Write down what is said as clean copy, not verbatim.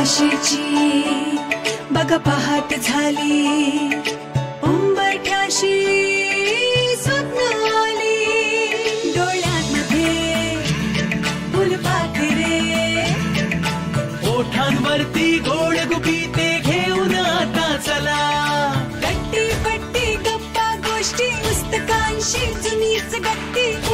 आशेची बघा पहाट झाली, उंबरठ्याशी स्वप्न आली, डोळ्यांमध्ये फुलपाखरे, ओठांवरती गोड गुपिते घेऊन आता चला, गट्टी पट्टी गप्पा गोष्टी पुस्तकांशी जुनीच गट्टी.